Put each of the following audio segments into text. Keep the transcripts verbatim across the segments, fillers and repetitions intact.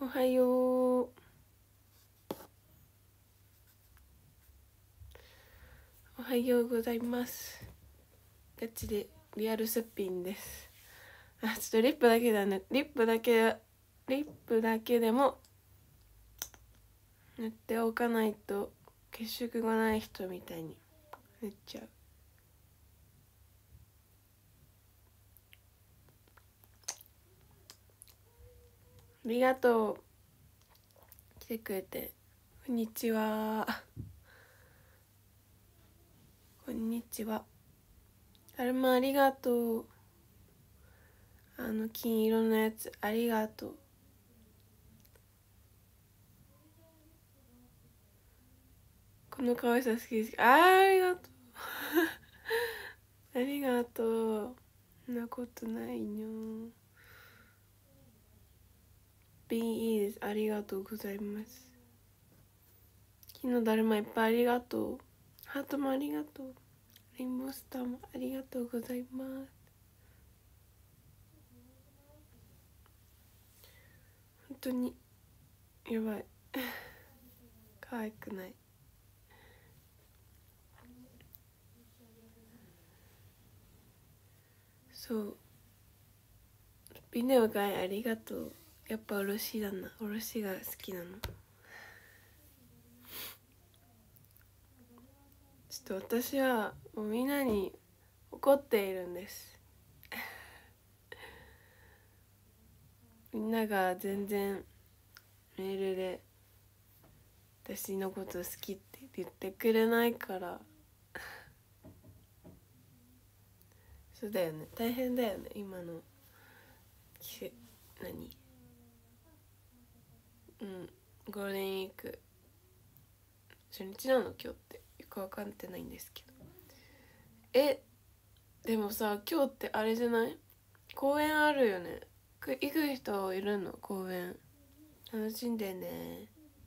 おはよう。おはようございます。ガチでリアルすっぴんです。あ、ちょっとリップだけだね。リップだけリップだけでも塗っておかないと血色がない人みたいに塗っちゃう。ありがとう。来てくれて。こんにちは。こんにちは。あれもありがとう。あの金色のやつありがとう。この可愛さ好きです。あー、ありがとう。ありがとう。そんなことないの。ビンいいです。ありがとうございます。昨日だるまいっぱいありがとう。ハートもありがとう。レインボースターもありがとうございます。本当にやばい。可愛くない。そうビネオがありがとう。やっぱおろしだな。おろしが好きなの。ちょっと私はもうみんなに怒っているんです。みんなが全然メールで私のこと好きって言ってくれないからそうだよね、大変だよね今の季節。何うんゴールデンウィーク初日なの今日ってよく分かってないんですけど。えでもさ今日ってあれじゃない？公園あるよね。行く人いるの？公園楽しんでね。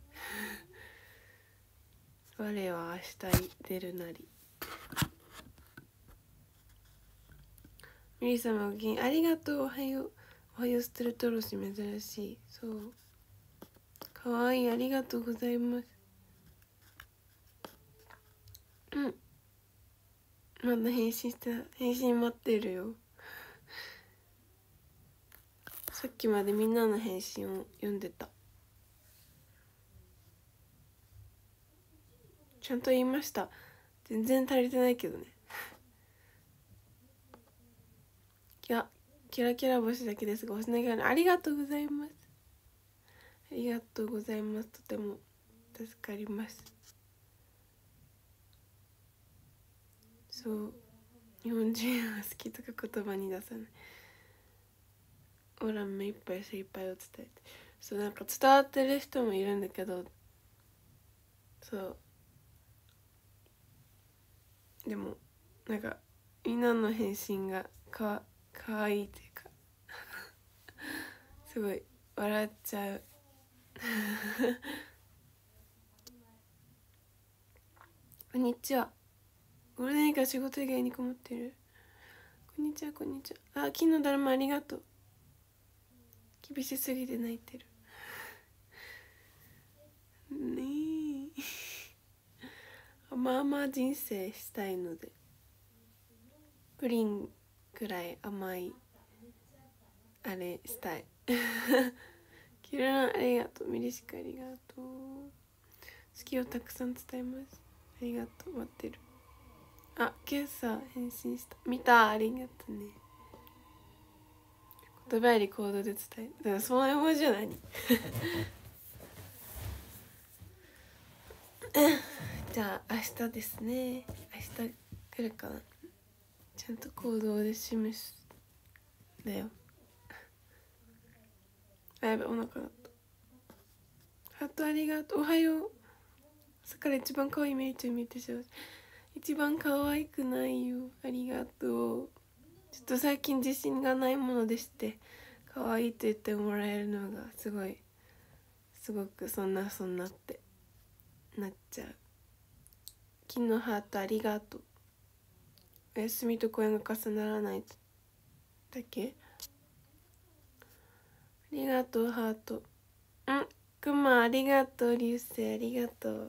我は明日出るなり。ミリ様ごきげんありがとう。おはよう。おはようステルトロシ珍しい。そうかわいい。ありがとうございます。うんまだ返信してない。返信待ってるよ。さっきまでみんなの返信を読んでた。ちゃんと言いました。全然足りてないけどね。キラキラキラ星だけですが星のギャラありがとうございます。ありがとうございます。とても助かります。そう日本人は好きとか言葉に出さない。オラ目いっぱい精一杯を伝えて、そうなんか伝わってる人もいるんだけど、そうでもなんかみんなの返信がかかわいいというかすごい笑っちゃうこんにちは。ゴールデンウィークは仕事以外にこもってる。こんにちはこんにちは。あ、昨日だるまありがとう。厳しすぎて泣いてるねえまあまあ人生したいのでプリンくらい甘いあれしたいキルランありがとう。ミリシカありがとう。好きをたくさん伝えます。ありがとう。待ってる。あ、今朝返信した。見た。ありがとうね。言葉より行動で伝える。だからその絵文字は何じゃあ明日ですね。明日来るかな。ちゃんと行動で示すだよ。あ、やばいお腹だった。ハートありがとう。おはよう。朝から一番可愛いメイちゃん見てしまう。一番可愛くないよ。ありがとう。ちょっと最近自信がないものでして可愛いと言ってもらえるのがすごいすごくそんなそんなってなっちゃう。金のハートありがとう。お休みと声が重ならないだけ。ありがとうハート。うくまありがとう、流星ありがとう。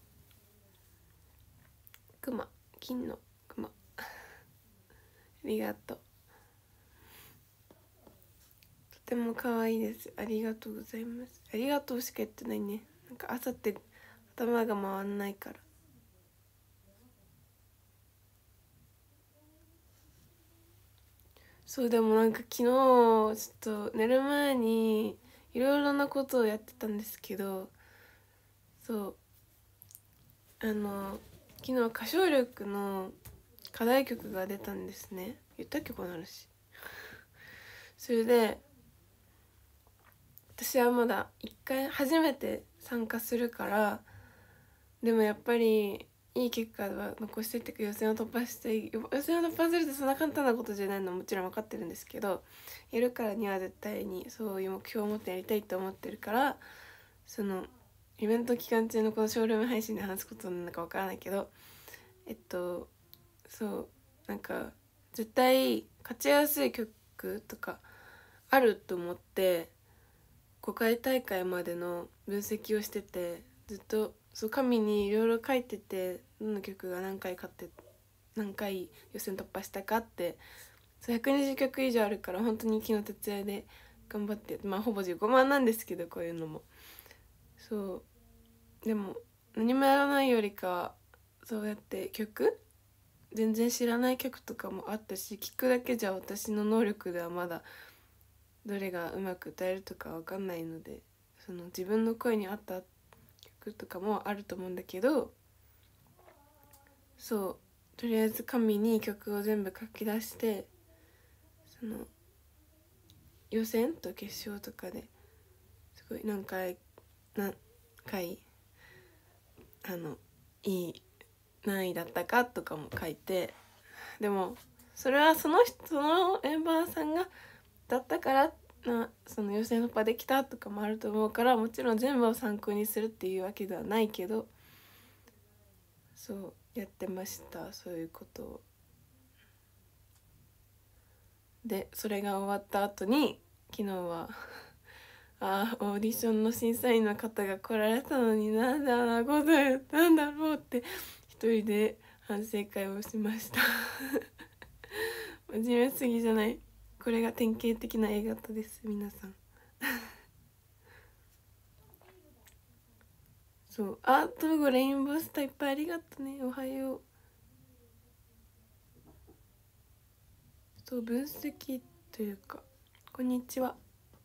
くま、金のくまありがとう。とても可愛いです。ありがとうございます。ありがとうしか言ってないね。なんか朝って頭が回んないから。そうでもなんか昨日ちょっと寝る前にいろいろなことをやってたんですけど、そうあの昨日歌唱力の課題曲が出たんですね。言ったっけこの話。それで私はまだ一回初めて参加するから、でもやっぱりいい結果は残してっていうか予選を突破して予選を突破するってそんな簡単なことじゃないのはもちろん分かってるんですけど、やるからには絶対にそういう目標を持ってやりたいと思ってるから、そのイベント期間中のこのショールーム配信で話すことなのか分からないけど、えっとそうなんか絶対勝ちやすい曲とかあると思ってごかい大会までの分析をしてて、ずっとそう紙にいろいろ書いてて、どの曲が何回勝って何回予選突破したかって、そうひゃくにじゅっきょく以上あるから本当に昨日徹夜で頑張って、まあほぼじゅうごまんなんですけど、こういうのもそうでも何もやらないよりかそうやって曲全然知らない曲とかもあったし、聞くだけじゃ私の能力ではまだどれがうまく歌えるとか分かんないので、その自分の声に合った曲とかもあると思うんだけど、そうとりあえず紙に曲を全部書き出して、その予選と決勝とかですごい何回何回あのいい何位だったかとかも書いて、でもそれはその人そのメンバーさんがだったからな、その予選突破できたとかもあると思うから、もちろん全部を参考にするっていうわけではないけど、そうやってました、そういうことを。でそれが終わった後に昨日はああオーディションの審査員の方が来られたのになんであんなこと言ったんだろうって一人で反省会をしました真面目すぎじゃない？これが典型的な A 型です皆さんそうあトーゴレインボースターいっぱいありがとね。おはよう。そう分析というかこんにちは。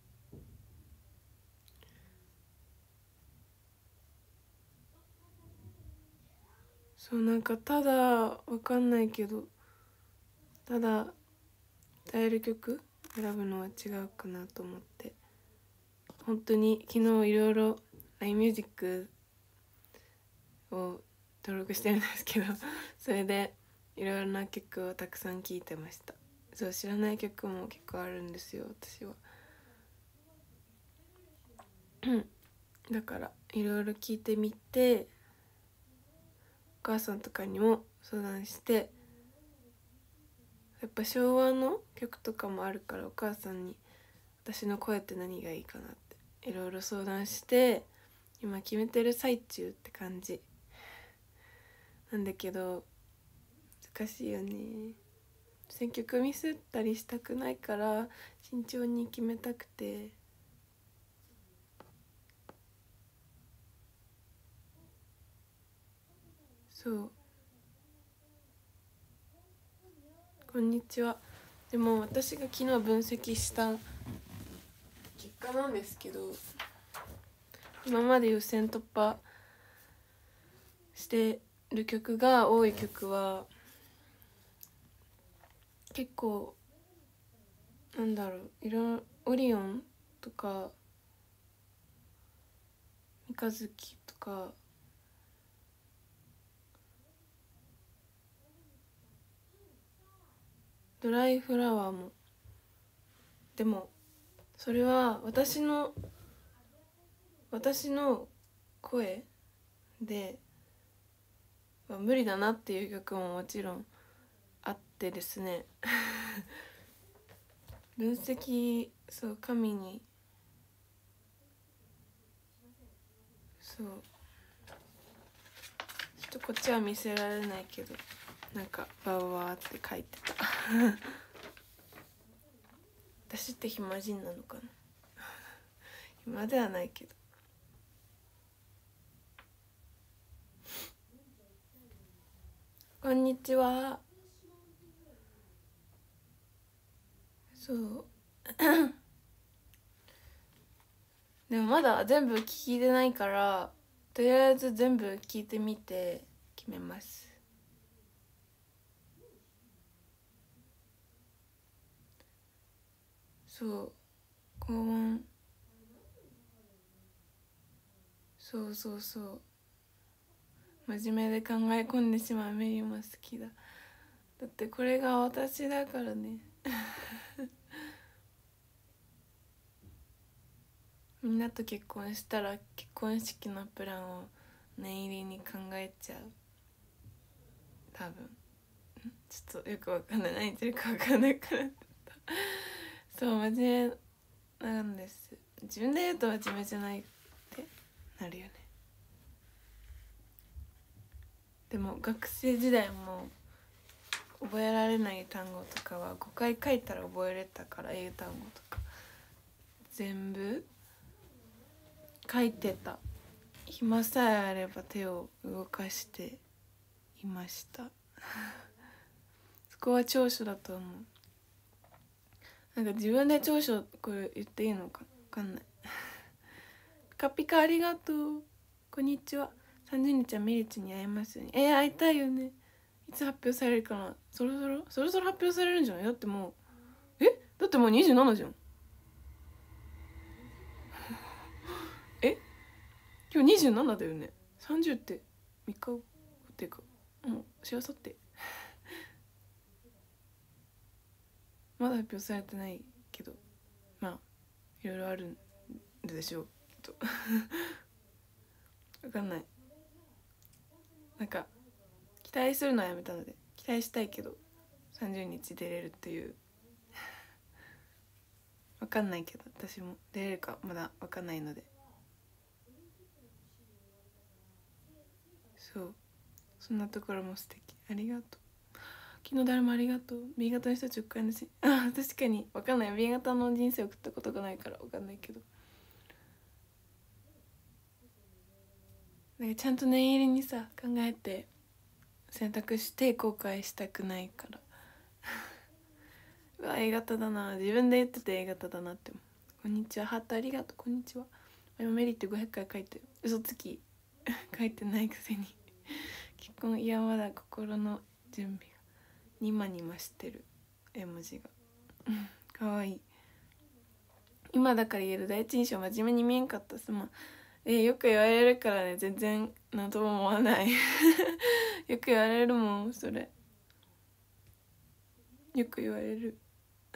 そうなんかただわかんないけどただ歌える曲選ぶのは違うかなと思って、本当に昨日いろいろ ライン ミュージックを登録してるんですけどそれでいろいろな曲をたくさん聴いてました。そう知らない曲も結構あるんですよ私はだからいろいろ聴いてみて、お母さんとかにも相談して、やっぱ昭和の曲とかもあるからお母さんに私の声って何がいいかなっていろいろ相談して今決めてる最中って感じなんだけど、難しいよね。選曲ミスったりしたくないから慎重に決めたくて。そうこんにちは。でも私が昨日分析した結果なんですけど、今まで予選突破してる曲が多い曲は結構なんだろう、いろオリオンとか三日月とかドライフラワーも、でもそれは私の私の声では無理だなっていう曲ももちろんあってですね分析そう神にそうちょっとこっちは見せられないけどなんかバーバーって書いてた私って暇人なのかな暇ではないけど。こんにちは。そうでもまだ全部聞いてないからとりあえず全部聞いてみて決めます。そう高音そうそうそう真面目で考え込んでしまうメリーも好きだ。だってこれが私だからねみんなと結婚したら結婚式のプランを念入りに考えちゃう多分。ちょっとよくわかんない何言ってるかわかんないからそう真面目なんです。自分で言うと真面目じゃないってなるよね。でも学生時代も覚えられない単語とかはごかい書いたら覚えれたから英単語とか全部書いてた。暇さえあれば手を動かしていましたそこは長所だと思う。なんか自分で長所これ言っていいのか分かんないカピカありがとう。こんにちは。さんじゅうにちはメリチに会えますように。えー、会いたいよね。いつ発表されるかな。そろそろそろそろ発表されるんじゃない。だってもうえだってもうにじゅうななじゃんえ今日にじゅうななだよね。さんじゅうってみっかごっていうかもうしあさってまだ発表されてないけどまあいろいろあるんでしょうきっと分かんない。なんか期待するのはやめたので期待したいけどさんじゅうにち出れるっていう分かんないけど私も出れるかまだ分かんないので。そうそんなところも素敵。ありがとう。昨日誰もありがとう。 B 型の人たちを変えるしあ確かに分かんない。 B 型の人生を送ったことがないから分かんないけどなんかちゃんと念入りにさ考えて選択して後悔したくないからうわ A 型だな。自分で言ってて A 型だなって思う。こんにちは。ハートありがとう。こんにちは。今メリってごひゃっかい書いてる。嘘つき書いてないくせに結婚いやまだ心の準備がニマニマしてる絵文字がかわいい。今だから言える第一印象真面目に見えんかったすまん。えー、よく言われるからね全然なんとも思わないよく言われるもんそれ。よく言われる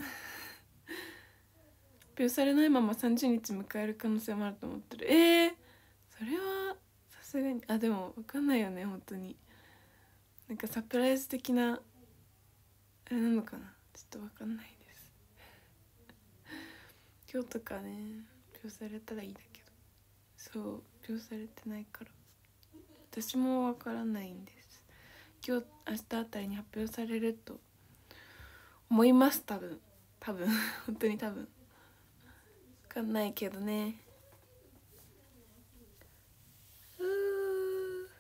発表されないままさんじゅうにち迎える可能性もあると思ってる。えー、それはさすがにあでも分かんないよね本当に。なんかサプライズ的なあれなのかなちょっと分かんないです。今日とかね発表されたらいいだけどそう発表されてないから私も分からないんです。今日明日あたりに発表されると思います多分多分本当に多分分かんないけどね。うー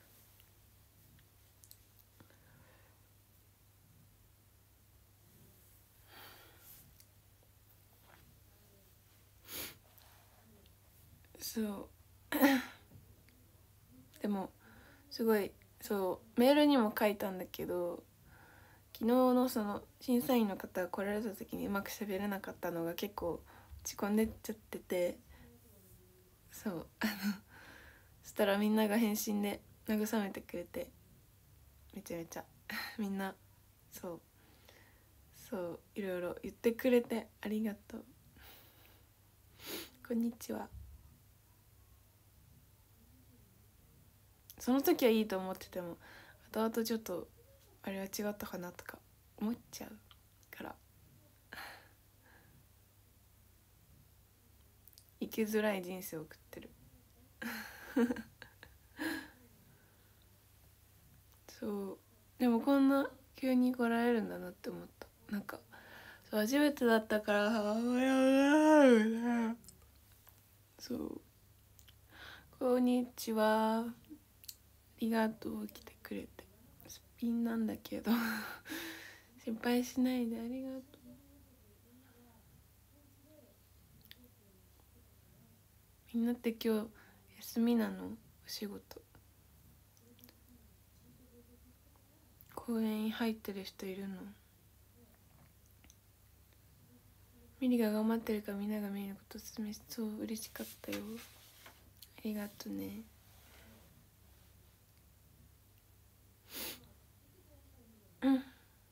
そうでもすごいそうメールにも書いたんだけど昨日のその審査員の方が来られた時にうまく喋れなかったのが結構落ち込んでっちゃっててそうあのそしたらみんなが返信で慰めてくれてめちゃめちゃみんなそうそういろいろ言ってくれてありがとう。こんにちは。その時はいいと思ってても後々ちょっとあれは違ったかなとか思っちゃうから生きづらい人生を送ってるそうでもこんな急に来られるんだなって思った。なんかそう初めてだったからそうこんにちはありがとう来てくれてすっぴんなんだけど心配しないでありがとう。みんなって今日休みなの？お仕事公園入ってる人いるの？ミリが頑張ってるからみんながミリのことを勧めしそう嬉しかったよ。ありがとね。うん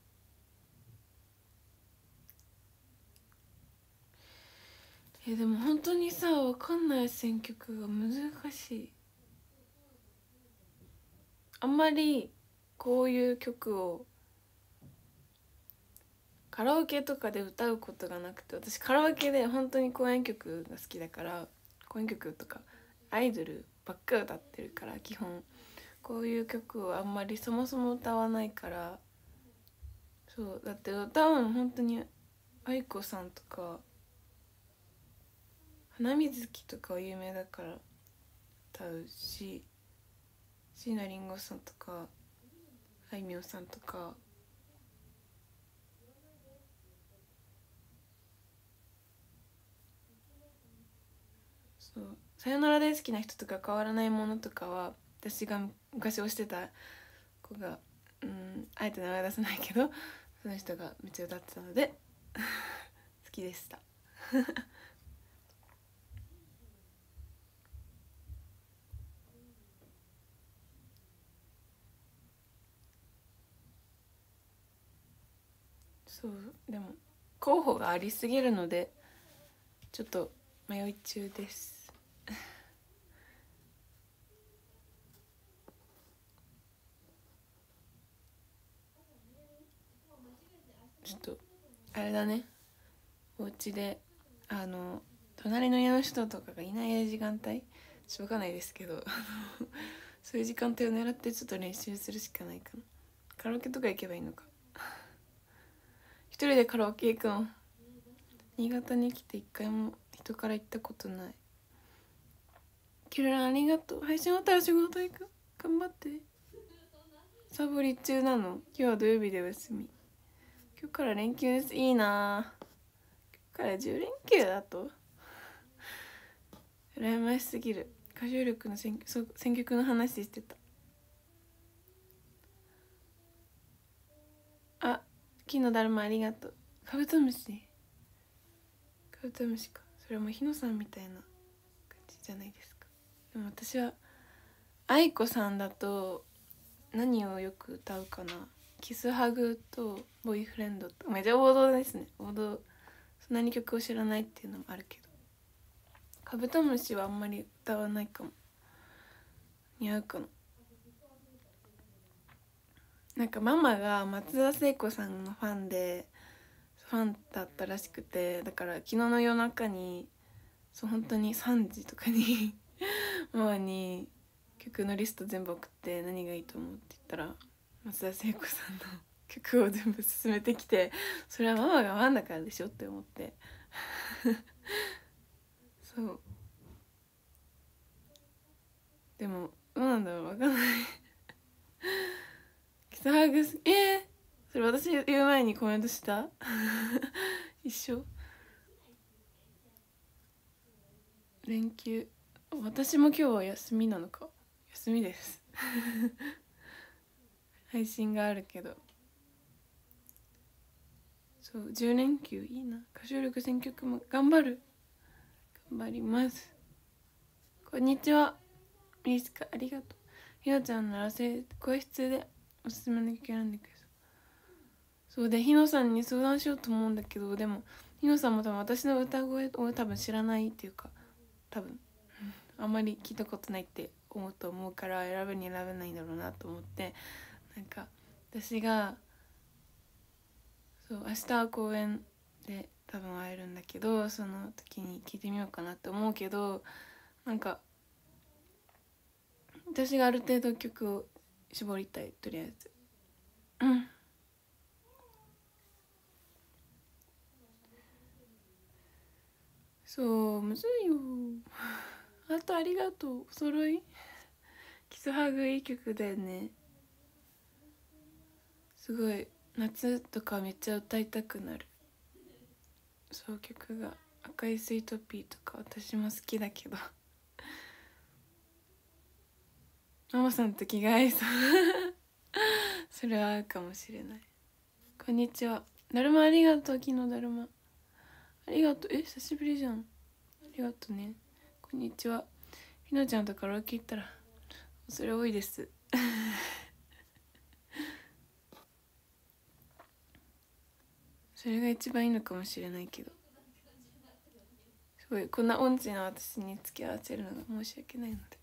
えでも本当にさ分かんない選曲が難しい。あんまりこういう曲をカラオケとかで歌うことがなくて、私カラオケで本当に公演曲が好きだから公演曲とかアイドルばっか歌ってるから基本こういう曲をあんまりそもそも歌わないから。そうだって歌うの本当に愛子さんとか花水木とかは有名だから歌うし、椎名林檎さんとかあいみょんさんとかそうさよなら大好きな人とか変わらないものとかは私が昔推してた子がうんあえて名前出さないけどその人がめっちゃ歌ってたので好きでしたそうでも候補がありすぎるのでちょっと迷い中ですちょっとあれだね、お家であの隣の家の人とかがいない時間帯しょうがないですけどそういう時間帯を狙ってちょっと練習するしかないかな。カラオケとか行けばいいのか一人でカラオケ行くの？新潟に来て一回も人から行ったことない。キュラありがとう。配信終わったら仕事行く。頑張って。サボり中なの？今日は土曜日でお休み。今日から連休です。いいな。今日からじゅう連休だと羨ましすぎる。歌唱力の選曲、選曲の話してた。あ、金のだるまありがとう。カブトムシカブトムシか。それはもう日野さんみたいな感じじゃないですか。でも私は愛子さんだと何をよく歌うかな。キスハグとボーイフレンドとめちゃ王道ですね。王道。そんなに曲を知らないっていうのもあるけどカブトムシはあんまり歌わないかも。似合うかな。なんかママが松田聖子さんのファンでファンだったらしくて、だから昨日の夜中にそう本当にさんじとかにママに曲のリスト全部送って何がいいと思うって言ったら松田聖子さんの曲を全部進めてきて、それはママがファンだからでしょって思ってそうでもどうなんだろう分かんないキスハグすえー、それ私言う前にコメントした一緒。連休私も今日は休みなのか。休みです配信があるけどそうじゅう連休いいな。歌唱力選曲も頑張る頑張ります。こんにちはミリスカありがとう。ひなちゃんなら声質でおすすめの曲選んでください。そうでひのさんに相談しようと思うんだけど、でもひのさんも多分私の歌声を多分知らないっていうか多分あんまり聞いたことないって思うと思うから選ぶに選べないんだろうなと思って、なんか私がそう明日は公演で多分会えるんだけどその時に聞いてみようかなって思うけど、なんか私がある程度曲を絞りたい、とりあえず。うん。そうむずいよ。あとありがとう。お揃いキスハグいい曲だよね。すごい夏とかめっちゃ歌いたくなる。そう曲が赤いスイートピーとか私も好きだけどママさんと気が合いそうそれは合うかもしれない。こんにちは。だるまありがとう。昨日だるまありがとう。え久しぶりじゃん。ありがとうね。こんにちは。ひなちゃんとカラオケ行ったらそれ多いですそれが一番いいのかもしれないけど、すごいこんな音痴な私に付き合わせるのが申し訳ないので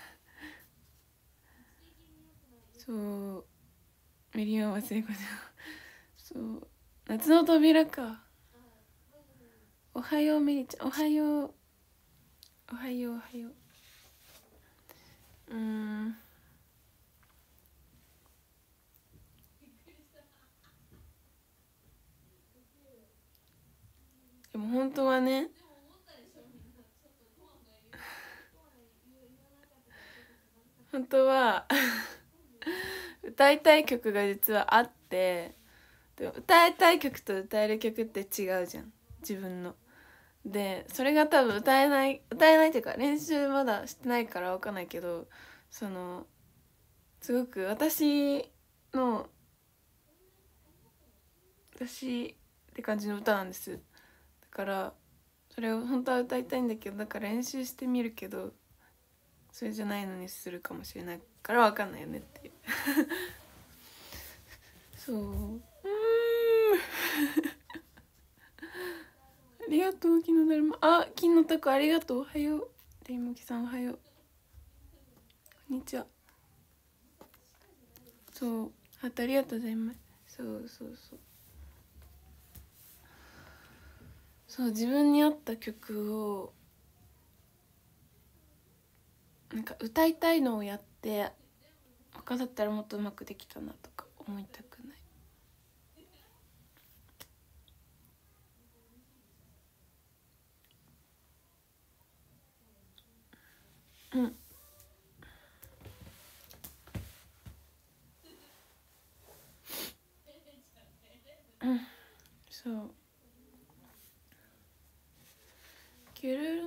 そうメリオンは聖子ちゃんそう夏の扉か。おはようメリちゃん、おはようおはようおはよう。うーんでも本当はね本当は歌いたい曲が実はあって、でも歌いたい曲と歌える曲って違うじゃん自分の。でそれが多分歌えない歌えないっていうか練習まだしてないから分かんないけど、そのすごく私の私って感じの歌なんです。だからそれを本当は歌いたいんだけど、だから練習してみるけどそれじゃないのにするかもしれないから分かんないよねっていうそううーんありがとう昨日だるま。あ金のタコありがとう。おはようでいもきさんおはよう。こんにちは。そうあとありがとうございます。そうそうそうそう自分に合った曲をなんか歌いたいのをやって他だったらもっとうまくできたなとか思いたくない。うんうんそうキュルルン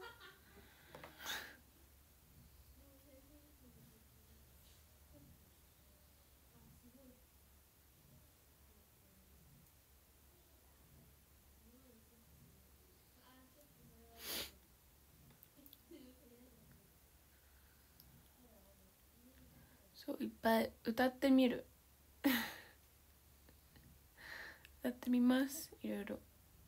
そういっぱい歌ってみる歌ってみますいろいろ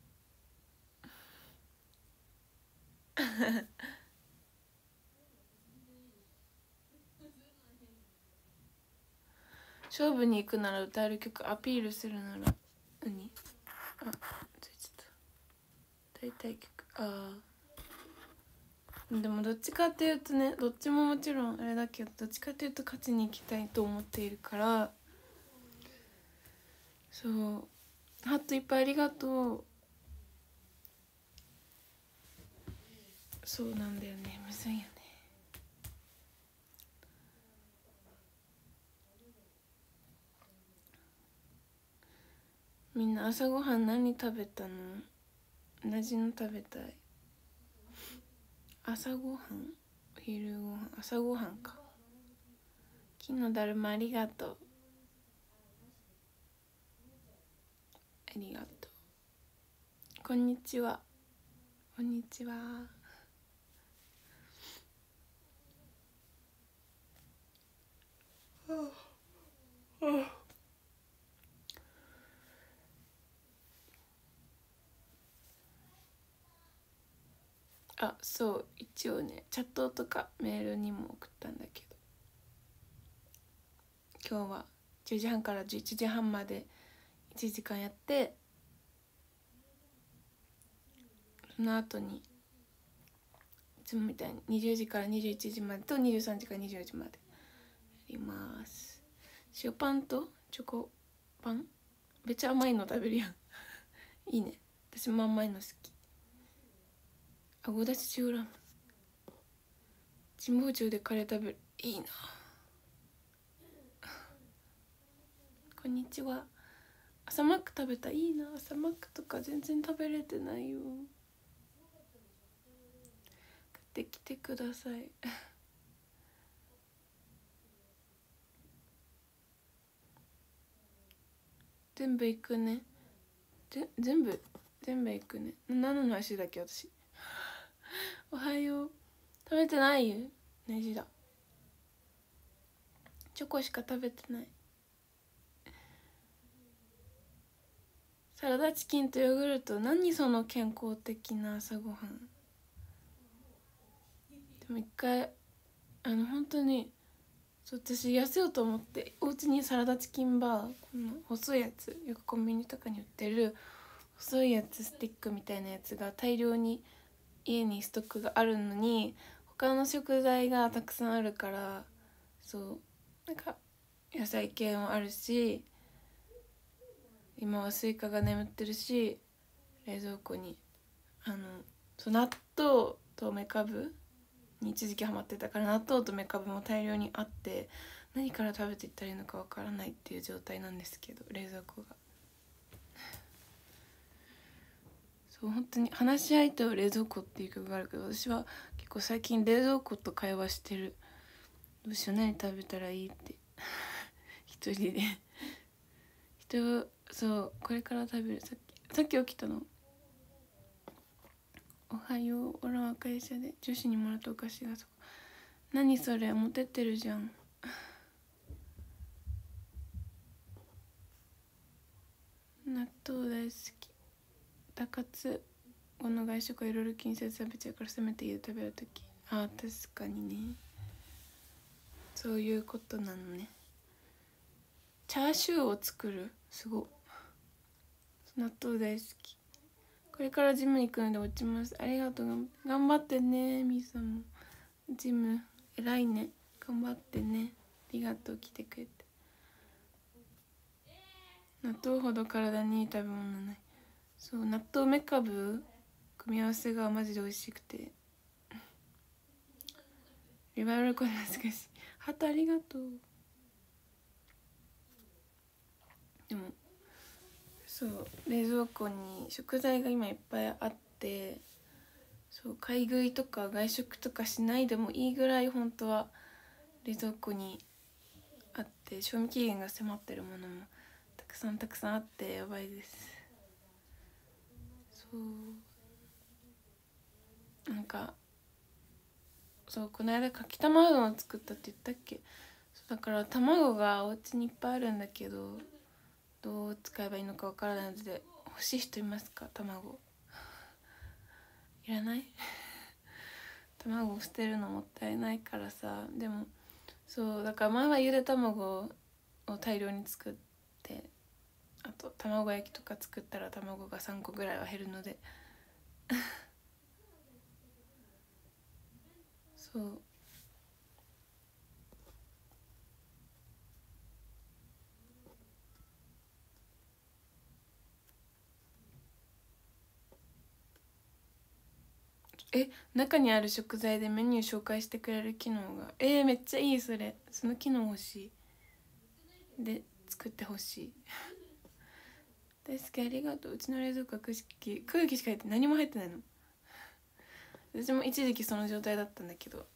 勝負に行くなら歌える曲、アピールするなら何、あついちゃった歌いたい曲。ああでもどっちかっていうとね、どっちももちろんあれだけど、どっちかっていうと勝ちに行きたいと思っているから。そうハットいっぱいありがとう。そうなんだよね、むずいよね。みんな朝ごはん何食べたの？同じの食べたい。朝ごはんお昼ごはん朝ごはんか。金のだるまありがとう。ありがとう。こんにちは。こんにちは。あそう一応ねチャットとかメールにも送ったんだけど、今日はじゅうじはんからじゅういちじはんまでいちじかんやって、その後にいつもみたいににじゅうじからにじゅういちじまでとにじゅうさんじからにじゅうよじまでやるきます。塩パンとチョコパン、めっちゃ甘いの食べるやんいいね、私も甘いの好き。あごだし塩ラーメン、神保町でカレー食べる、いいな。こんにちは。朝マック食べた、いいな。朝マックとか全然食べれてないよ。買ってきてください全部いくね。ぜ全部全部いくね。何の話だっけ私おはよう。食べてないよ。ネジだ。チョコしか食べてない。サラダチキンとヨーグルト、何その健康的な朝ごはん。でも一回あの本当に私痩せようと思ってお家にサラダチキンバー、この細いやつ、よくコンビニとかに売ってる細いやつ、スティックみたいなやつが大量に家にストックがあるのに、他の食材がたくさんあるから、そうなんか野菜系もあるし、今はスイカが眠ってるし、冷蔵庫にあのそう納豆とめかぶに一時期ハマってたから、納豆とめかぶも大量にあって、何から食べていったらいいのかわからないっていう状態なんですけど、冷蔵庫がそう本当に話し相手は冷蔵庫っていう曲があるけど、私は結構最近冷蔵庫と会話してる。どうしよう、何食べたらいいって一人で人そうこれから食べる。さっきさっき起きたの。おはよう、俺は会社で女子にもらったお菓子がそこ。何それ、モテてるじゃん納豆大好き。高津この外食はいろいろ気にせず食べちゃうから、せめて家で食べるとき。あー確かにね、そういうことなのね。チャーシューを作る、すごい。納豆大好き。これからジムに行くので落ちます。ありがとう、頑張ってね。みーさんもジム偉いね、頑張ってね。ありがとう、来てくれて。納豆ほど体にいい食べ物ない。そう、納豆めかぶ組み合わせがマジで美味しくて、リバイバルコード難しい。ハートありがとう。でもそう冷蔵庫に食材が今いっぱいあって、そう買い食いとか外食とかしないでもいいぐらい本当は冷蔵庫にあって、賞味期限が迫ってるものもたくさんたくさんあってやばいです。そうなんかそうこの間かき卵を作ったって言ったっけ。そうだから卵がお家にいっぱいあるんだけど、どう使えばいいのかわからないので、欲しい人いますか？卵いらない卵を捨てるのもったいないからさ。でもそうだから前はゆで卵を大量に作って、あと卵焼きとか作ったら卵がさんこぐらいは減るのでそうえ中にある食材でメニュー紹介してくれる機能が、えー、めっちゃいい。それその機能欲しい。で作ってほしい大好き、ありがとう。うちの冷蔵庫は空気空気しか入って何も入ってないの。私も一時期その状態だったんだけど、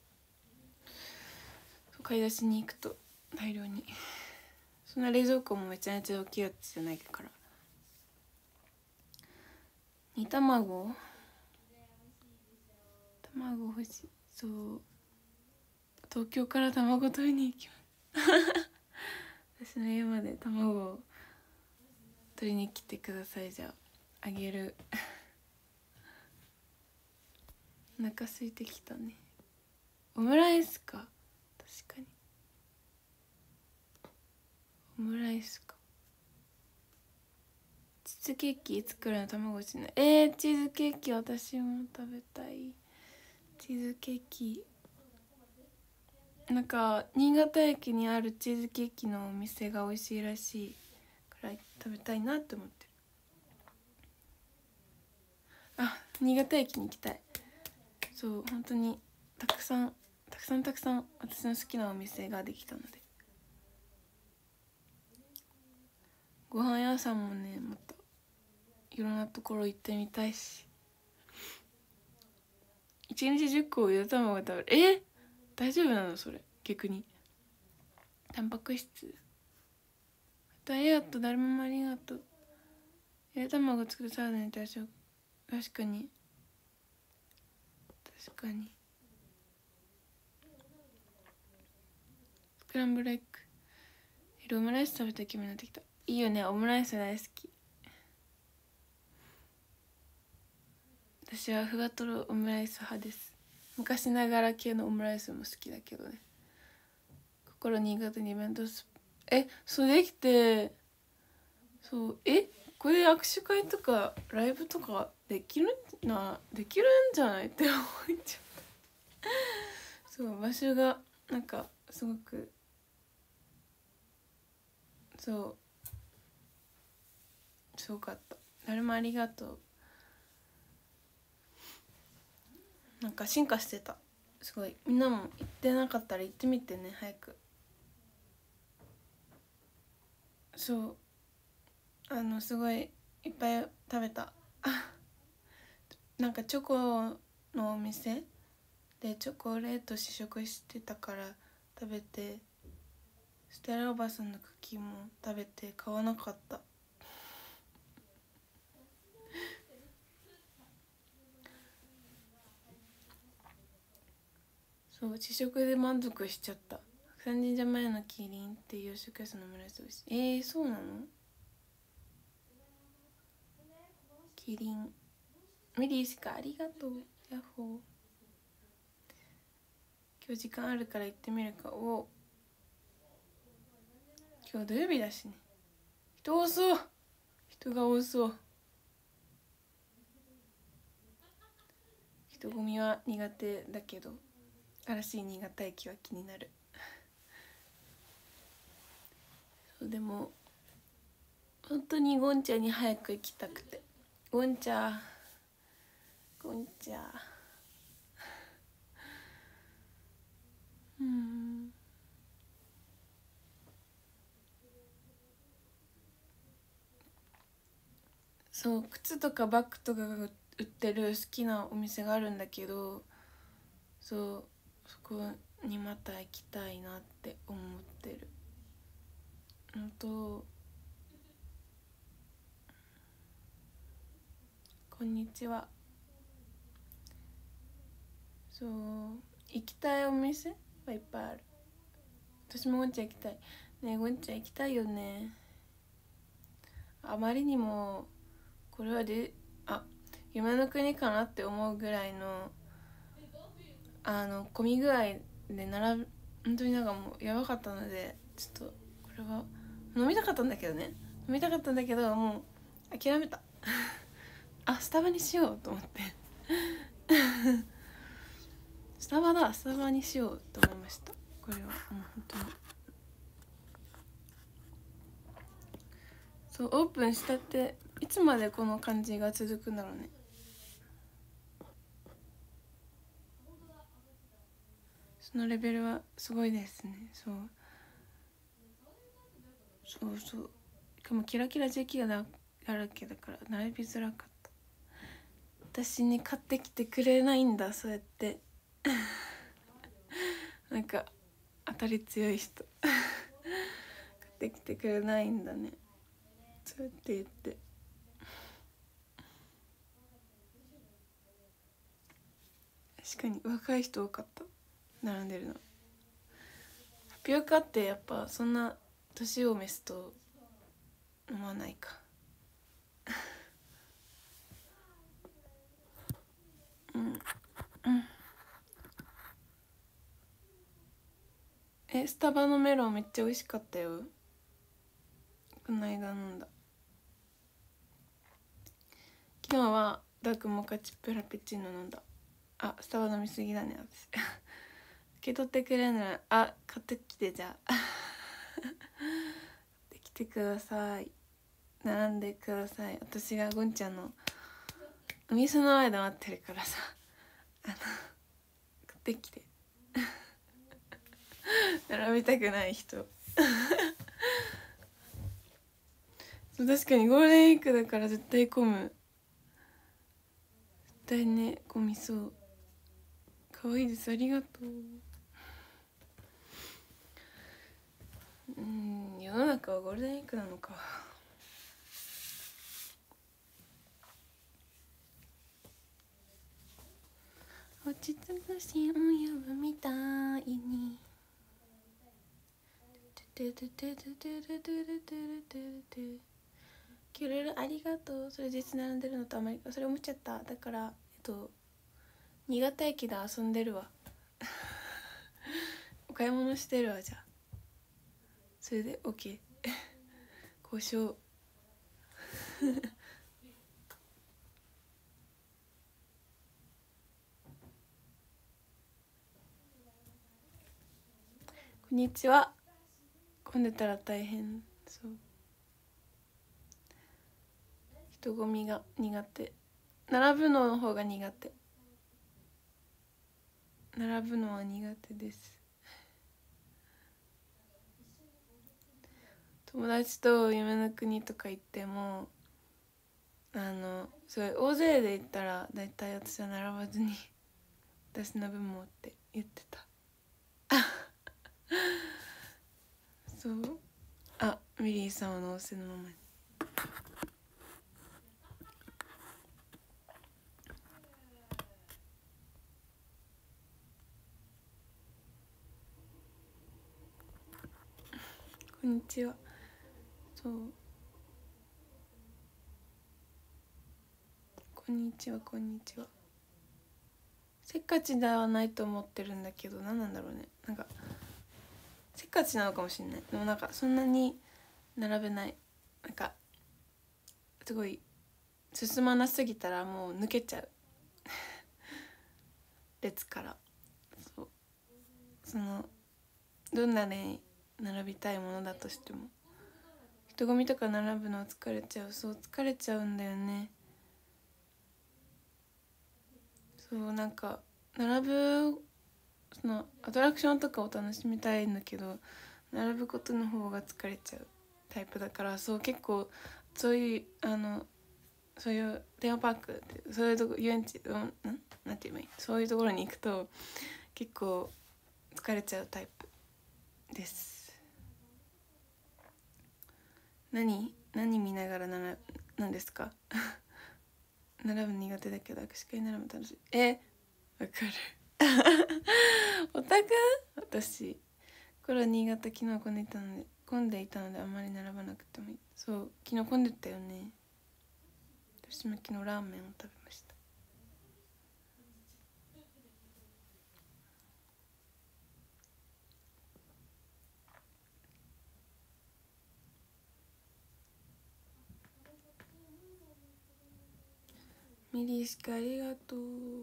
買い出しに行くと大量に。そんな冷蔵庫もめちゃめちゃ大きいやつじゃないから。煮卵卵欲しい。そう東京から卵取りに行きます私の家まで卵を取りに来てください。じゃああげるお腹空いてきたね。オムライスか、確かにオムライスか。チーズケーキ作るの卵しない。えー、チーズケーキ私も食べたい。チーズケーキなんか新潟駅にあるチーズケーキのお店が美味しいらしいから食べたいなって思ってる。あ、新潟駅に行きたい。そう本当にたくさんたくさんたくさん私の好きなお店ができたので、ご飯屋さんもねまたいろんなところ行ってみたいし、いちにちじゅっこゆで卵食べる。え大丈夫なのそれ？逆にタンパク質。ありがとう、誰もありがとう。ゆで卵作るサラダに対して確かに確かにスクランブルエッグ、昼オムライス食べた気分になってきた。いいよね、オムライス大好き。私はふわとろオムライス派です。昔ながら系のオムライスも好きだけどね。心新潟にイベントスえそうできて、そうえこれ握手会とかライブとかできるなできるんじゃないって思っちゃった。そう場所がなんかすごくそうすごかった。誰もありがとう。なんか進化してた。すごいみんなも行ってなかったら行ってみてね早く。そうあのすごいいっぱい食べた。なんかチョコのお店でチョコレート試食してたから食べて、ステラおばさんのクッキーも食べて買わなかった。そう試食で満足しちゃった。さんじじゃ前のキリンっていう洋食屋さんのオムライス美味しい。えー、そうなの？キリンミリーしかありがとう。ヤッホー。今日時間あるから行ってみるか。お今日土曜日だしね。人多そう。人が多そう。人混みは苦手だけど新しい新潟駅は気になる。そうでも本当にゴンチャに早く行きたくて。ゴンチャゴンチャうんそう靴とかバッグとかが売ってる好きなお店があるんだけど、そうそこにまた行きたいなって思ってるのと、こんにちは。そう行きたいお店はいっぱいある。私もゴンチャ行きたいね。ゴンチャ行きたいよね。あまりにもこれはであ夢の国かなって思うぐらいのあの混み具合で並ぶ、本当になんかもうやばかったので、ちょっとこれは飲みたかったんだけどね飲みたかったんだけどもう諦めたあスタバにしようと思ってスタバだスタバにしようと思いました。これはもう本当にそうオープンしたっていつまでこの感じが続くんだろうね。そのレベルはすごいですね。そうそうそうしかもキラキラ時期がだらけだから並びづらかった。私に買ってきてくれないんだそうやってなんか当たり強い人買ってきてくれないんだね。そうやって言って確かに若い人多かった並んでるの。タピオカってやっぱそんな年を召すと飲まないかうんうんえスタバのメロンめっちゃ美味しかったよ。この間飲んだ。昨日はダークモカチプラペチーノ飲んだ。あスタバ飲みすぎだね私け取ってくれるなら、あ、買ってきて、じゃあできてください。並んでください。私がゴンちゃんのお店の前で待ってるからさ、あの買ってきて並びたくない人確かにゴールデンウィークだから絶対混む。絶対ね、混みそう。可愛いです、ありがとう。うん、世の中はゴールデンウィークなのか。落ち着くシーンを呼ぶみたいにキュルルありがとう。それ実並んでるのとあまりそれ思っちゃった。だからえっと新潟駅で遊んでるわお買い物してるわ。じゃあそれで OK 交渉こんにちは。混んでたら大変そう。人混みが苦手。並ぶの方が苦手。並ぶのは苦手です。友達と夢の国とか行ってもあのそれ大勢で行ったらだいたい私は並ばずに私の分もって言ってたそう。あ、ミリーさんはの仰せのままに。こんにちは。そう、こんにちはこんにちは。せっかちではないと思ってるんだけど、何なんだろうね。なんかせっかちなのかもしれない。でもなんかそんなに並べない。なんかすごい進まなすぎたらもう抜けちゃう列から。そう、そのどんなに並びたいものだとしても人混みとか並ぶの疲れちゃう。そう疲れちゃうんだよね。そうなんか並ぶそのアトラクションとかを楽しみたいんだけど並ぶことの方が疲れちゃうタイプだから、そう結構そういうあのそういうテーマパークそういうとこ遊園地うんなんなんて言えばいい、そういうところに行くと結構疲れちゃうタイプです。何何見ながらならなんですか並ぶ苦手だけど握手会並ぶ楽しい。えわかるオタク。私これは新潟昨日混んでいたので混んでいたのであんまり並ばなくてもいい。そう昨日混んでたよね。私も昨日ラーメンを食べました。ミリーしかありがとう。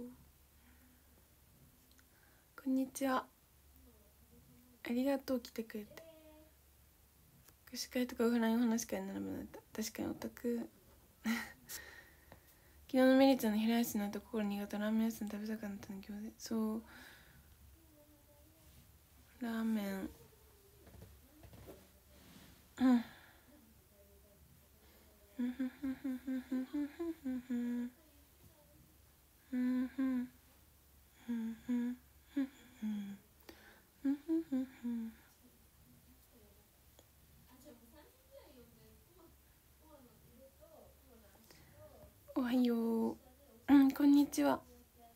こんにちは。ありがとう来てくれて。握手会とかオフライン話し会に並ぶなんて確かにオタク昨日のメリちゃんの平安のところ新潟ラーメン屋さん食べたかったの今日で。そうラーメンうんふんふんふんふんふんふんふんふんふんふんふんふんふんふんふんふんふんふん。おはよう。うんこんにちは。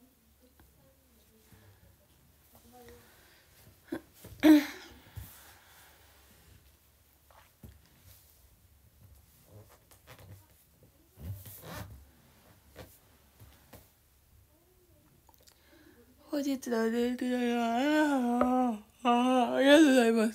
本日のデートだよ。ありがとうございます。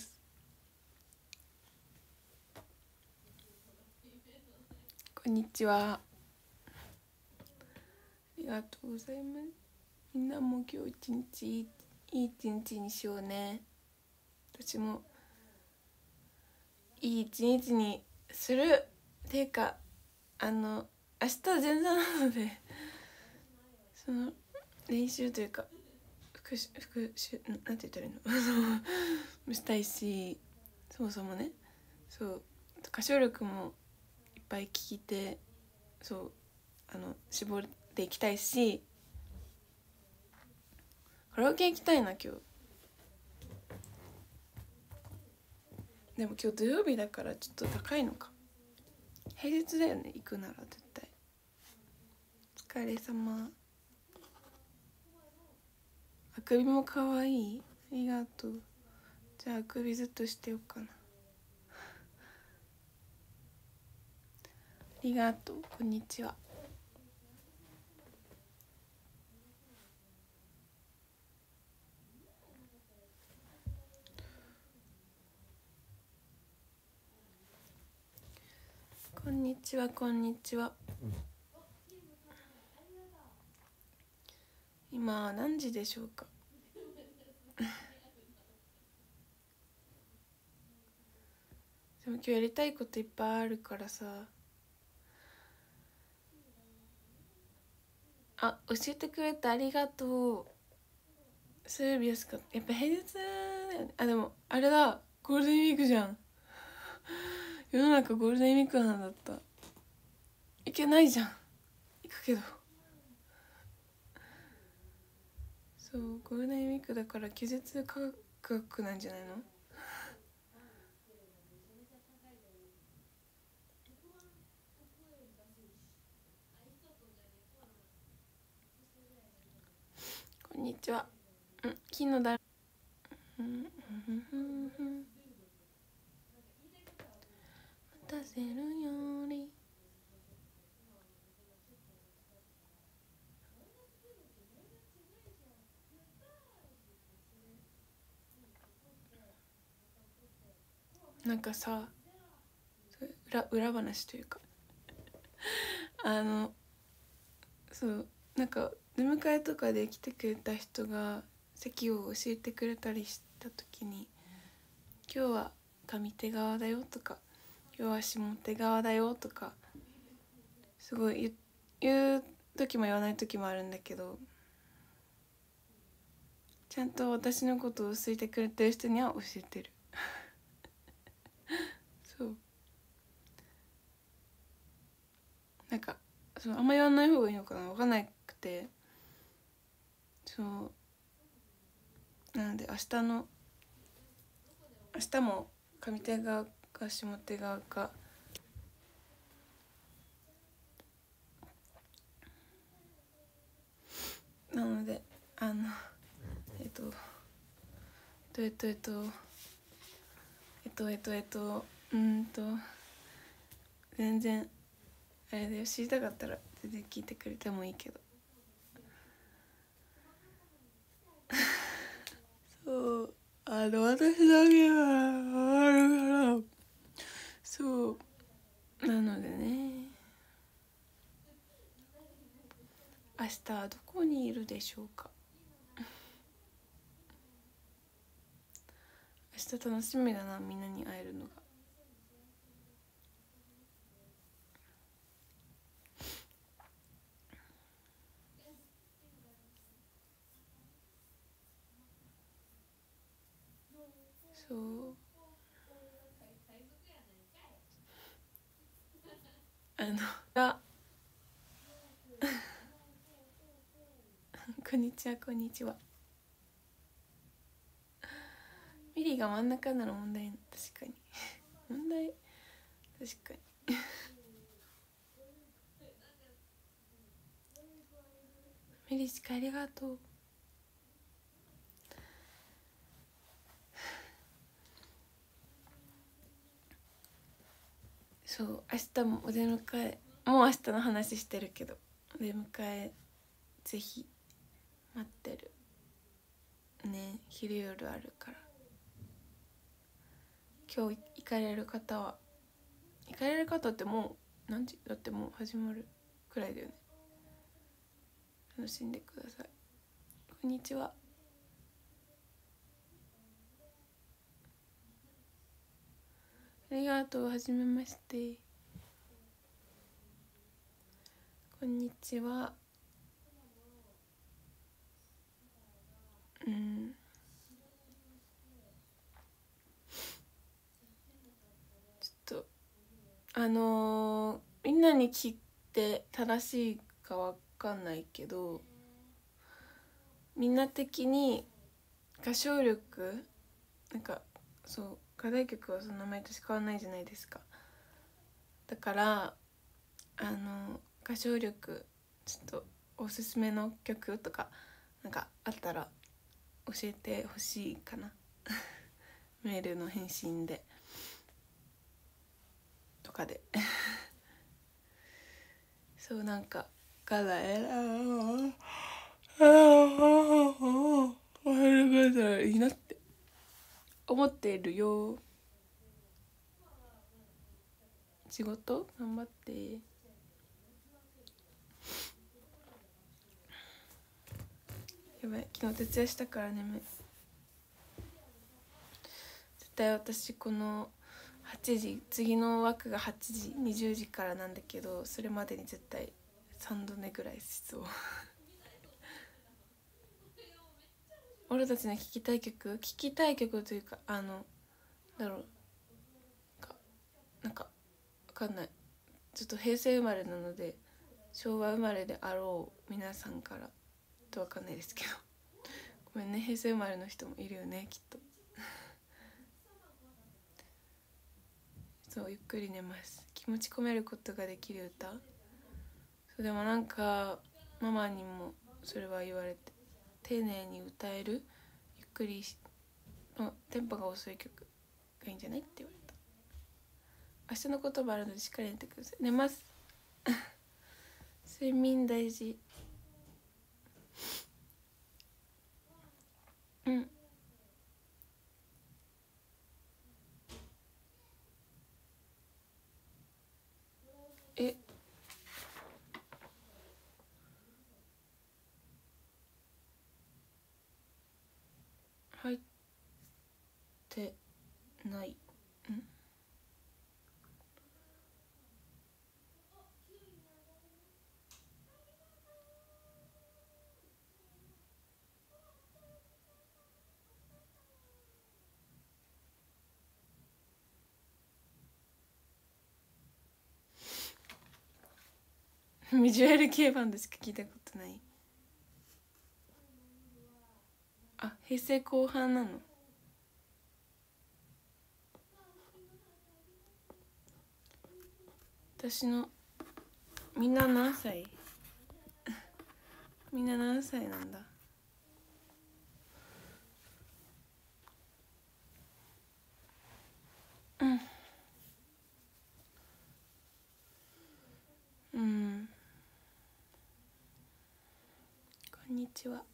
こんにちは。ありがとうございます。みんなも今日一日いい一日にしようね。私もいい一日にするっていうか、あの明日前座なのでその練習というか復習復習なんて言ったらいいのもしたいし、そもそもね、そう歌唱力もいっぱい聞いて、そうあの絞っていきたいし、カラオケ行きたいな今日。でも今日土曜日だからちょっと高いのか。平日だよね、行くなら絶対。お疲れ様。あくびもかわいい、ありがとう。じゃああくびずっとしてようかな。ありがとう、こんにちは。こんにちは、こんにちは。今何時でしょうか。でも今日やりたいこといっぱいあるからさ。あ、教えてくれてありがとう。そういえば安かった。やっぱ平日だよね。あ、でもあれだ、ゴールデンウィークじゃん。世の中ゴールデンウィークなんだった。いけないじゃん。行くけど。そう、ゴールデンウィークだから休日価格なんじゃないの。こんにちは。うん、昨日だ。うんうんうんうん。待たせるより。なんかさ、裏裏話というかあのそうなんか出迎えとかで来てくれた人が席を教えてくれたりした時に「今日は上手側だよ」とか「今日は下手側だよ」とかすごい言う言う時も言わない時もあるんだけど、ちゃんと私のことを好いてくれてる人には教えてるそうなんかそうあんま言わない方がいいのかな、分かんなくて、そうなので明日の明日も上手側か下手側かなので、あのえっとえっとえっとえっとえっとえっとうんと全然あれだよ、知りたかったら全然聞いてくれてもいいけどそうあの私だけはあるからそうなのでね、明日はどこにいるでしょうか。明日楽しみだな、みんなに会えるのが。そうあのあこんにちは、こんにちは。ミリが真ん中なら問題、確かに問題、確かにミリしかありがとう。そう明日もお出迎え、もう明日の話してるけどお出迎えぜひ待ってるね。昼夜あるから、今日行かれる方は行かれる方ってもう何時だって、もう始まるくらいだよね。楽しんでください。こんにちは。 りがとう。はじめまして。こんにちは。うんちょっとあのー、みんなに聞いて正しいかわかんないけど、みんな的に歌唱力なんかそう課題曲はそんな毎年変わんないじゃないですか。だからあの歌唱力ちょっとおすすめの曲とかなんかあったら教えてほしいかなメールの返信でとかでそうなんかガラエラー終わるからいいなって思ってるよ。仕事頑張って。やばい昨日徹夜したから眠い。絶対私このはちじ次の枠がはちじにじゅうじからなんだけど、それまでに絶対さんど寝ぐらいしそう俺たちの聴きたい曲聴きたい曲というかあのだろうかなんかわかんない、ちょっと平成生まれなので昭和生まれであろう皆さんからとわかんないですけどごめんね、平成生まれの人もいるよねきっとそうゆっくり寝ます。気持ち込めることができる歌。そうでもなんかママにもそれは言われて、丁寧に歌えるゆっくりのテンポが遅い曲がいいんじゃないって言われた。明日の言葉あるのでしっかり寝てください。寝ます睡眠大事。うんえ入ってないんビジュアル系バンドしか聞いたことない。あ、平成後半なの。私のみんな何歳みんな何歳なんだ。うんうんこんにちは。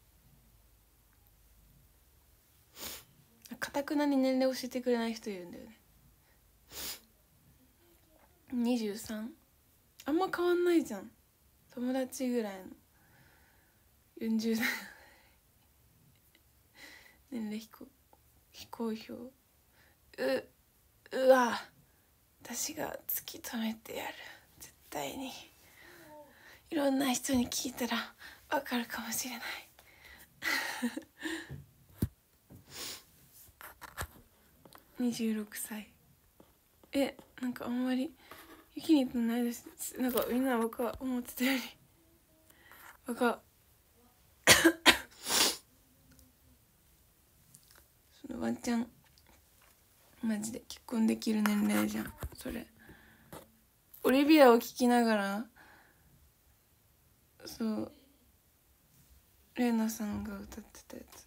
かたくなに年齢教えてくれない人いるんだよね。にじゅうさんあんま変わんないじゃん。友達ぐらいのよんじゅう代年齢非公非公表。ううわ私が突き止めてやる。絶対にいろんな人に聞いたら分かるかもしれないにじゅうろくさい。えなんかあんまりゆきにとないです。なんかみんな僕は思ってたより若そのワンちゃんマジで結婚できる年齢じゃんそれ。オリビアを聴きながらそうレイナさんが歌ってたやつ、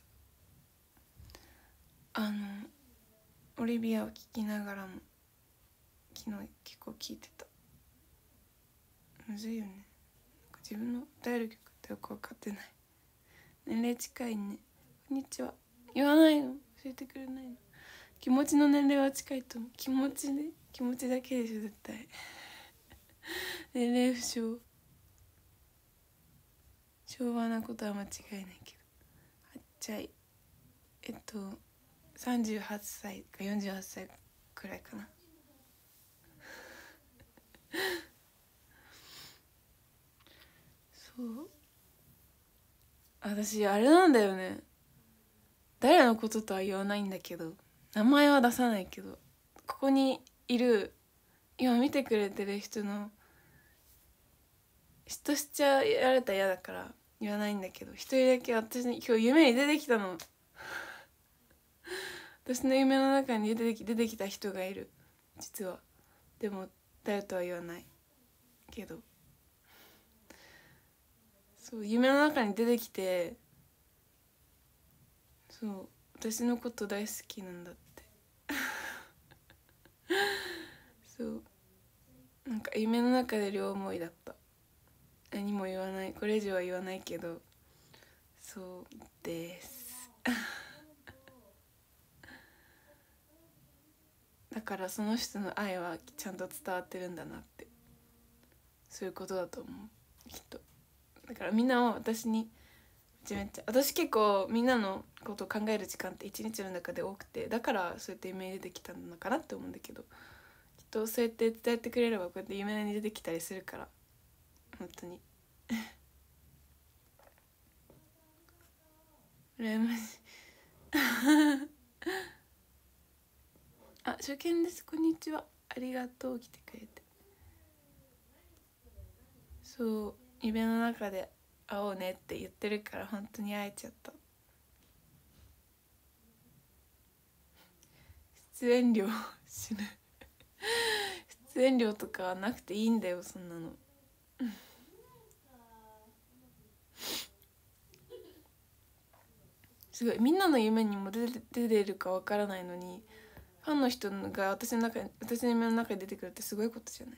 あのオリビアを聴きながらも昨日結構聴いてた。むずいよね、なんか自分の歌える曲ってよく分かってない。年齢近いね。こんにちは。言わないの、教えてくれないの。気持ちの年齢は近いと思う。気持ちね、気持ちだけでしょ絶対年齢不詳。昭和なことは間違いないけどはっちゃいえっとさんじゅうはっさいかよんじゅうはっさいくらいかな。 そう私あれなんだよね、誰のこととは言わないんだけど、名前は出さないけど、ここにいる今見てくれてる人の嫉妬しちゃられたら嫌だから言わないんだけど、一人だけ私に今日夢に出てきたの。私の夢の中に出てき、出てきた人がいる実は。でも誰とは言わないけど、そう夢の中に出てきて、そう私のこと大好きなんだってそうなんか夢の中で両思いだった。何も言わない、これ以上は言わないけど、そうですだからその人の愛はちゃんと伝わってるんだなって、そういうことだと思うきっと。だからみんなを私にめちゃめちゃ、私結構みんなのことを考える時間って一日の中で多くて、だからそうやって夢に出てきたのかなって思うんだけど、きっとそうやって伝えてくれればこうやって夢に出てきたりするから、本当に羨ましいあ、初見です、こんにちは、ありがとう来てくれて。そう夢の中で会おうねって言ってるから本当に会えちゃった。出演料死ぬ出演料とかはなくていいんだよそんなのすごいみんなの夢にも出て出てるかわからないのに、ファンの人が私の中に、私の夢の中に出てくるってすごいことじゃない。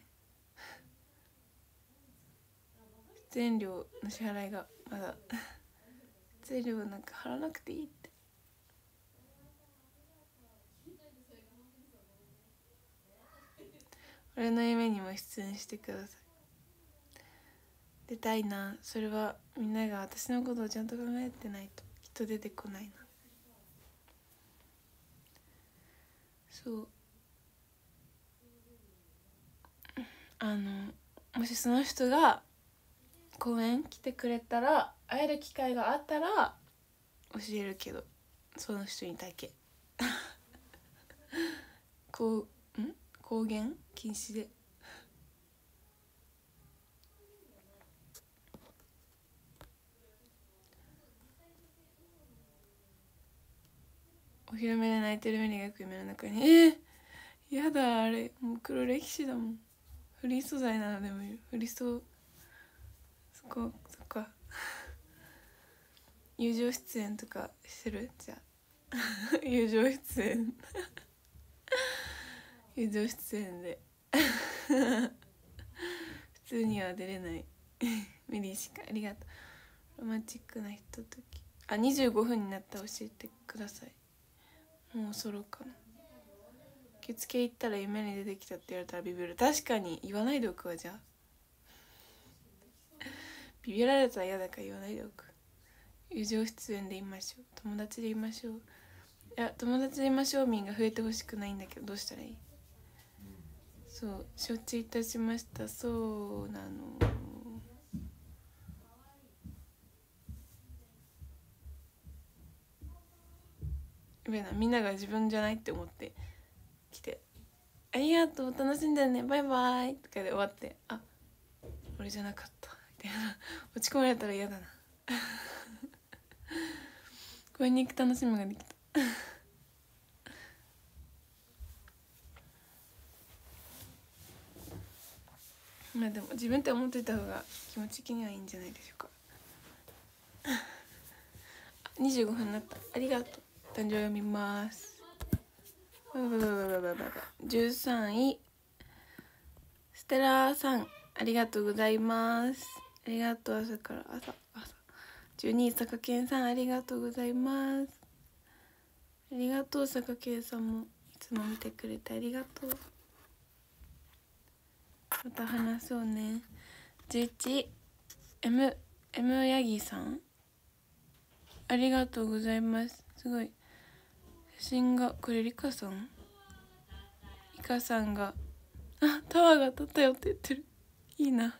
出演料の支払いがまだ出演料なんか払わなくていいって。俺の夢にも出演してください。出たいな。それはみんなが私のことをちゃんと考えてないときっと出てこないな。そうあのもしその人が公演来てくれたら、会える機会があったら教えるけど、その人にだけこうん公言禁止で。お披露目で泣いてる目に描く夢の中に、えー、やだ、あれもう黒歴史だもん。フリー素材なのでもいる、フリー素、そこそっか友情出演とかするじゃあ友情出演友情出演で普通には出れないメリーしか。ありがとう。ロマンチックなひととき。あ、にじゅうごふんになったら教えてください。もうそろかな。受付行ったら夢に出てきたって言われたらビビる。確かに言わないでおくわ。じゃあビビられたら嫌だから言わないでおく。友情出演で言いましょう、友達で言いましょう。いや友達で言いましょう民が増えてほしくないんだけど、どうしたらいい。そう承知いたしました。そうなの。みんなが自分じゃないって思って来て、ありがとう楽しんでねバイバイとかで終わって、あ俺じゃなかったみたいな落ち込まれたら嫌だな公園に行く楽しみができたまあでも自分って思ってた方が気持ち的にはいいんじゃないでしょうかにじゅうごふんになった。ありがとう。誕生読みます。じゅうさんいステラさんありがとうございます。ありがとう。朝から朝朝じゅうにい坂健さんありがとうございます。ありがとう。坂健さんもいつも見てくれてありがとう。また話そうね。じゅういち M M ヤギさんありがとうございます。すごい写真がこれリカさんリカさんがあ、タワーが立ったよって言ってる。いいな。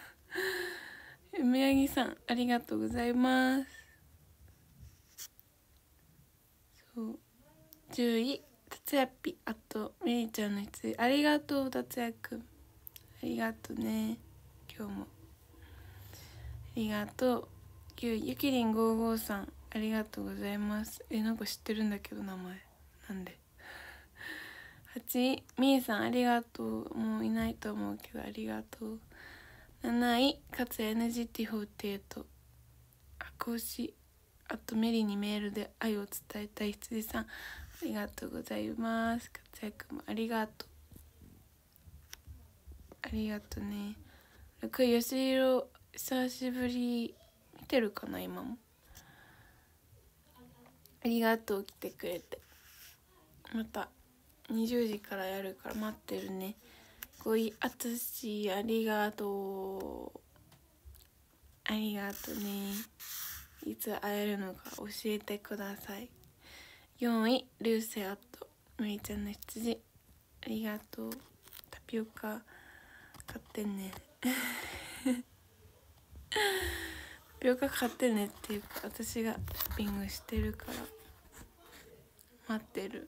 宮城さんありがとうございます。そうじゅうい達也っぴ、あとみりちゃんのつありがとう達也くん、ありがとうね、今日もありがとう。きゅういゆきりんごーごーさんありがとうございます。え、なんか知ってるんだけど名前なんで。はちいみーさんありがとう、もういないと思うけどありがとう。なないかつ エヌジーティーフォーティーエイト、 あこし、あとメリにメールで愛を伝えたい羊さんありがとうございます。活躍もありがとう、ありがとうね。ろくいよしひろ久しぶり、見てるかな今も。ありがとう来てくれて、またにじゅうじからやるから待ってるね。ごいあつしありがとう、ありがとうね。いつ会えるのか教えてください。よんいルーセアとむりちゃんの羊ありがとう。タピオカ買ってねタピオカ買ってねっていうか私がタッピングしてるから待ってる。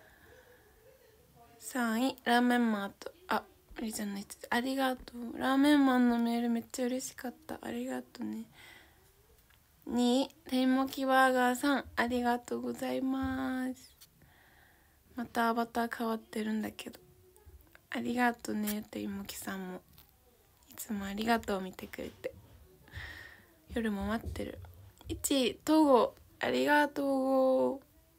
さんいラーメンマンとあむりちゃんの羊ありがとう。ラーメンマンのメールめっちゃ嬉しかった、ありがとうね。にいレイモキバーガーさんありがとうございます。またアバター変わってるんだけどありがとうね。レイモキさんもいつもありがとう見てくれて、夜も待ってる。いちいトゴありがとう。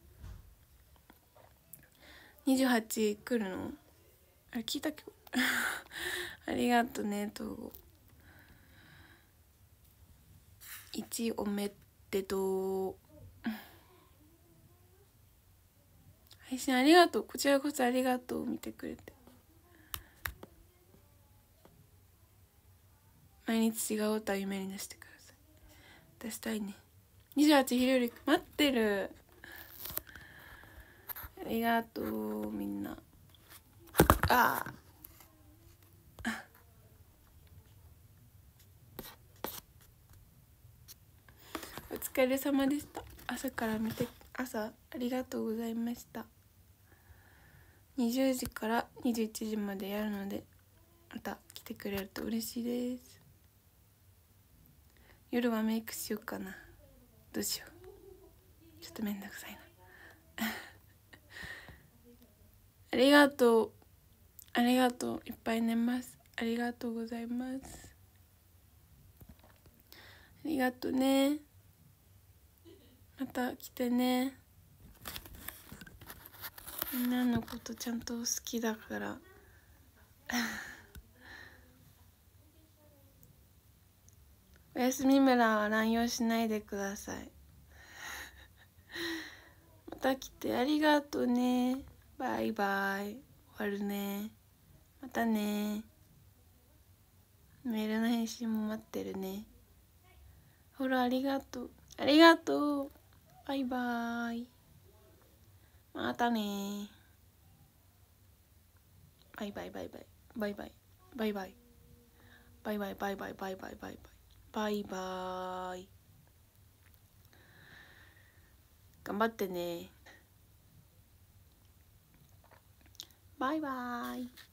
にじゅうはち来るのあれ聞いたっけありがとうねトゴ。いちおめでとう。配信ありがとう、こちらこそありがとう見てくれて。毎日違う歌を夢に出してください。出したいね。にじゅうはちひろゆり待ってる、ありがとうみんな。ああお疲れ様でした。朝から見て朝ありがとうございました。にじゅうじからにじゅういちじまでやるのでまた来てくれると嬉しいです。夜はメイクしようかな、どうしよう、ちょっとめんどくさいなありがとう、ありがとう、いっぱい寝ます。ありがとうございます。ありがとうね、また来てね。みんなのことちゃんと好きだからおやすみ村は乱用しないでくださいまた来てありがとうね。バイバイ、終わるね。またね。メールの返信も待ってるね。ほらありがとう、ありがとう、バイバイ、またね。バイバイバイバイバイバイバイバイバイバイバイバイバイバイバイバイバイバイ、頑張ってね。バイバイ。